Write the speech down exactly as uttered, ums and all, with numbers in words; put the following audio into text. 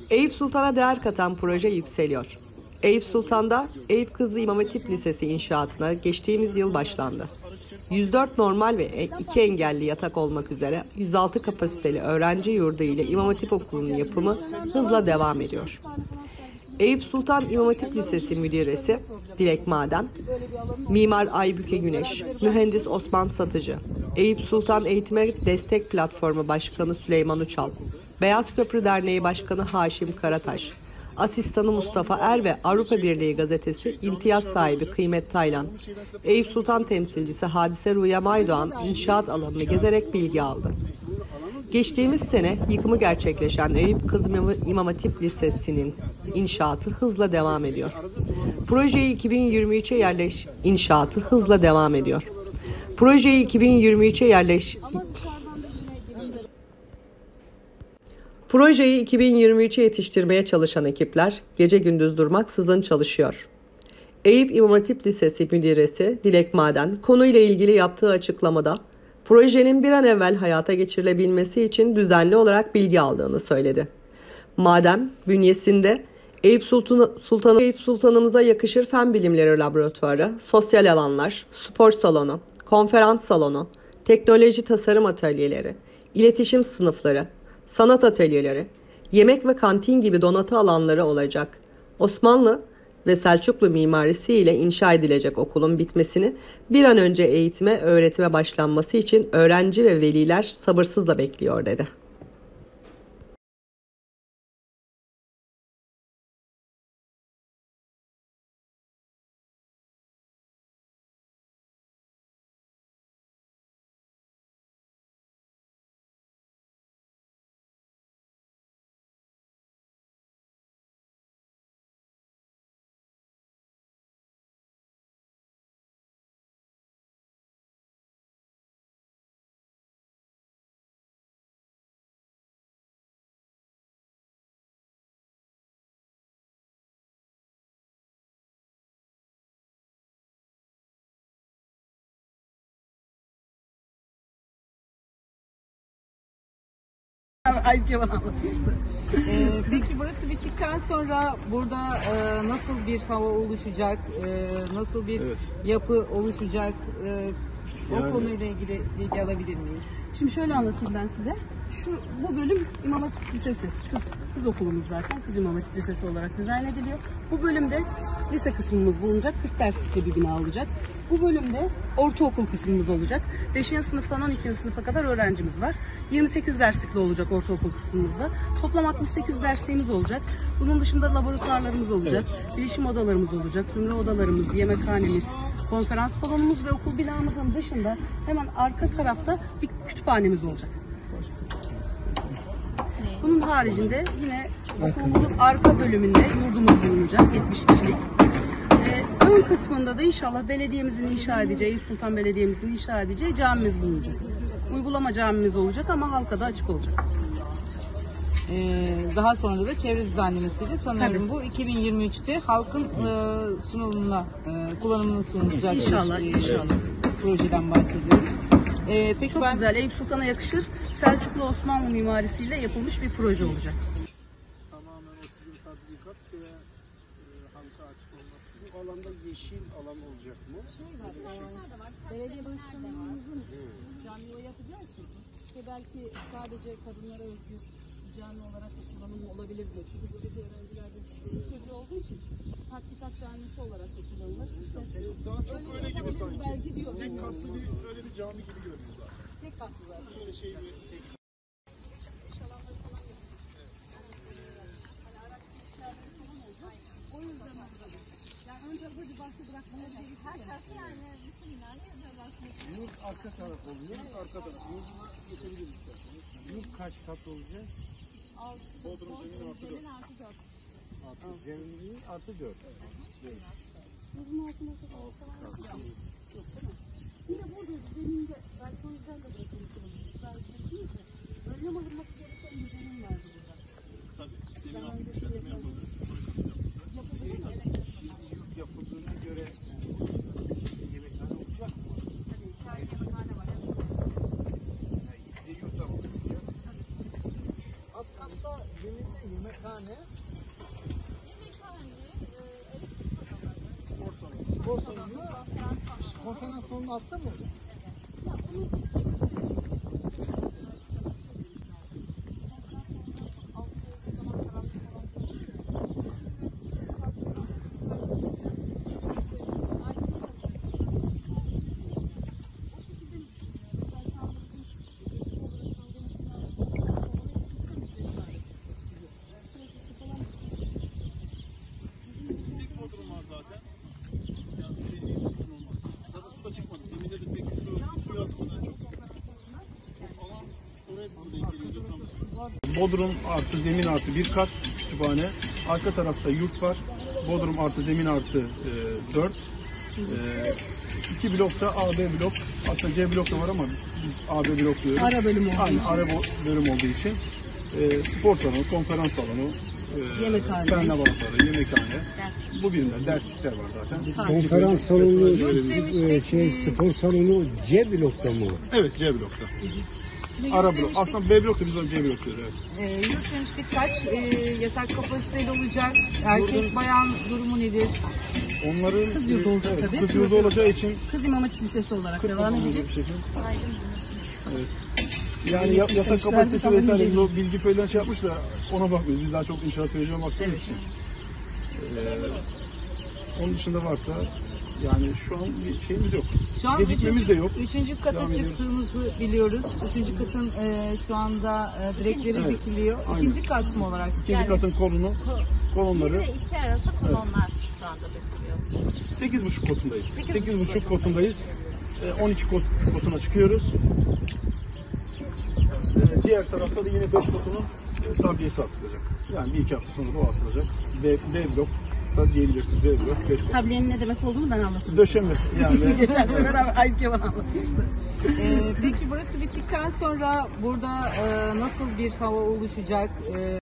Eyüp Sultan'a değer katan proje yükseliyor. Eyüp Sultan'da Eyüp Kızı İmam Hatip Lisesi inşaatına geçtiğimiz yıl başlandı. yüz dört normal ve iki engelli yatak olmak üzere yüz altı kapasiteli öğrenci yurdu ile İmam Hatip Okulu'nun yapımı hızla devam ediyor. Eyüp Sultan İmam Hatip Lisesi Müdiresi Dilek Maden, Mimar Aybüke Güneş, Mühendis Osman Satıcı, Eyüp Sultan Eğitime Destek Platformu Başkanı Süleyman Uçal, Beyaz Köprü Derneği Başkanı Haşim Karataş, Asistanı Mustafa Er ve Avrupa Birliği Gazetesi imtiyaz sahibi Kıymet Taylan, Eyüp Sultan temsilcisi Hadise Rüya Maydoğan inşaat alanını gezerek bilgi aldı. Geçtiğimiz sene yıkımı gerçekleşen Eyüp Kızı İmam Hatip Lisesi'nin inşaatı hızla devam ediyor. Projeyi iki bin yirmi üçe yerleş inşaatı hızla devam ediyor. Projeyi iki bin yirmi üçe yerleş Projeyi iki bin yirmi üçe yetiştirmeye çalışan ekipler gece gündüz durmaksızın çalışıyor. Eyüp İmam Hatip Lisesi Müdiresi Dilek Maden konuyla ilgili yaptığı açıklamada projenin bir an evvel hayata geçirilebilmesi için düzenli olarak bilgi aldığını söyledi. Maden bünyesinde Eyüp Sultan, Sultan, Eyüp Sultanımıza yakışır fen bilimleri laboratuvarı, sosyal alanlar, spor salonu, konferans salonu, teknoloji tasarım atölyeleri, iletişim sınıfları, sanat atölyeleri, yemek ve kantin gibi donatı alanları olacak. Osmanlı ve Selçuklu mimarisi ile inşa edilecek okulun bitmesini bir an önce eğitime, öğretime başlanması için öğrenci ve veliler sabırsızla bekliyor dedi. Aybüke bana anlatmıştı. Ee, peki burası bittikten sonra burada e, nasıl bir hava oluşacak, e, nasıl bir evet. yapı oluşacak, e, o yani. konuyla ilgili bilgi alabilir miyiz? Şimdi şöyle anlatayım ben size. Şu bu bölüm İmam Hatip Lisesi, kız, kız okulumuz zaten, kız İmam Hatip Lisesi olarak dizayn ediliyor. Bu bölümde lise kısmımız bulunacak, kırk derslikli bir bina olacak. Bu bölümde ortaokul kısmımız olacak. beşinci sınıftan on ikinci sınıfa kadar öğrencimiz var. yirmi sekiz derslikli olacak ortaokul kısmımızda. Toplam altmış sekiz dersliğimiz olacak. Bunun dışında laboratuvarlarımız olacak, evet. bilişim odalarımız olacak, zümre odalarımız, yemekhanemiz, konferans salonumuz ve okul binamızın dışında hemen arka tarafta bir kütüphanemiz olacak. Bunun haricinde yine okulumuzun arka bölümünde yurdumuz bulunacak, yetmiş kişilik. Ee, ön kısmında da inşallah belediyemizin inşa edeceği, Eyüp Sultan Belediye'mizin inşa edeceği camimiz bulunacak. Uygulama camimiz olacak ama halka da açık olacak. Ee, daha sonra da çevre düzenlemesiyle sanıyorum Tabii. bu iki bin yirmi üçte halkın e, sunulumuna, e, kullanımına sunulacak İnşallah, bir inşallah. E, projeden bahsediyoruz. Ee, peki Çok ben... güzel, Eyüp Sultan'a yakışır, Selçuklu Osmanlı mimarisiyle yapılmış bir proje olacak. Tamamen o sizin tatbikat şeye e, halka açık olması. Bu alanda yeşil alan olacak mı? Şey var, e, belediye başkanlığımızın camiye yapacağı için işte belki sadece kadınlara özgü cami olarak da kullanımı olabilir diyor. Çünkü buradaki öğrenciler de Rus çocuğu olduğu için tatbikat camisi olarak da kullanılır. İşte daha çok öyle, öyle gibi sanki. Belki diyor. Tek katlı bir öyle bir cami gibi görünüyor zaten. Tek katlı zaten. Şöyle şey bir tek. İnşallah falan yapıyoruz. Evet. Yani, hani araç girişlerleri falan olacak. O yüzden orada. Yani önce böyle bahçe bırakmaya bir her tarafı yani bütün binayı özelleştirmek. Yurt arka taraf oluyor. Evet. Arka taraf. Yurduna geçebiliriz isterseniz. Yurt kaç kat olacak? Altı. Bodrum zemin artı dört. Artı dört. Artı zemin artı dört. Beş. Yurdun altına kadar. Altı kat. Yok değil mi? Bir de burada zeminde belki o yüzden de bırakılmış olabilir. Belki değil mi? Önlem alınması gereken bir zemin vardı burada. Tabii. Zemin altı kuşatma yapıldı. Yapıldı mı? Yurt yapıldığına göre yemekhane olacak mı? Tabii iki ayrı yemekhane var. Yani yurt da olacak. Alt katta zemin Yemekhane. Spor salonu. Spor salonu. Konferans salonu altta mı hocam? Çıkmadı. Zeminde de pek su, suyu atmadan çok. O alan oraya buraya geliyordu tam. Bodrum artı zemin artı bir kat kütüphane. Arka tarafta yurt var. Bodrum artı zemin artı e, dört. E, iki blokta A, B blok. Aslında C blok da var ama biz A, B blok diyoruz. Ara bölüm olduğu Aynen, için. ara bölüm olduğu için. E, spor salonu, konferans salonu, e, Yemekhane. karnavalları, yemekhane. Bu birimler, derslikler var zaten. Konferans salonu, Yurt e, demiştik, şey, e, spor salonu C blokta mı? Evet, C blokta. Yurt Ara blok. demiştik, Aslında B blokta biz onu C blok diyoruz. Evet. e, yurt demiştik kaç e, yatak kapasiteli olacak? Erkek bayan durumu nedir? Onların Kız yurdu olacak evet, tabii. Kız yurdu olacağı için Kız İmam Hatip Lisesi olarak devam edecek. bir şekilde. Evet. Yani ya- yatak İstemişlerdi, kapasitesi tamam, vesaire biz değil. o bilgi falan şey yapmış da ona bakmıyoruz. Biz daha çok inşaat sürecine baktığımız için. Ee, onun dışında varsa yani şu an bir şeyimiz yok. Şu an Gecikmemiz üçüncü, de yok. Üçüncü kata Devam ediyoruz. çıktığımızı biliyoruz. Üçüncü katın e, şu anda e, direkleri Evet, dikiliyor. aynen. İkinci kat mı olarak? İkinci katın kolunu, kolonları Bir ve iki arası kolonlar şu anda dökülüyor. sekiz buçuk kotundayız. Sekiz sekiz buçuk buçuk kotundayız. Ee, on iki kot, kotuna çıkıyoruz. Ee, diğer tarafta da yine beş kotunun e, tabiyesi atılacak. Yani bir iki hafta sonra da o atılacak. B, B blok da diyebilirsiniz. B blok beş kot. Tabliyenin ne demek olduğunu ben anlatırım. Döşeme yani. Geçen sefer Ayıp Yaman anlatmıştı. E, peki burası bittikten sonra burada e, nasıl bir hava oluşacak? E,